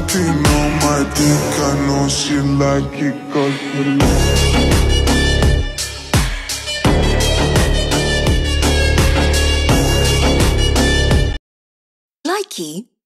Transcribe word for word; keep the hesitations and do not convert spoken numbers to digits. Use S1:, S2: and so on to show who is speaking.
S1: Pin on my dick, I know she like it 'cause you
S2: Likey